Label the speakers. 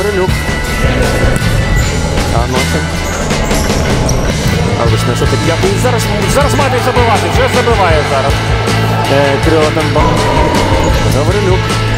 Speaker 1: Гаврилюк. Анохін. А Вишневський п'ятий. Зараз має забивати. Вже забиває зараз. Крилатенбах. Гаврилюк.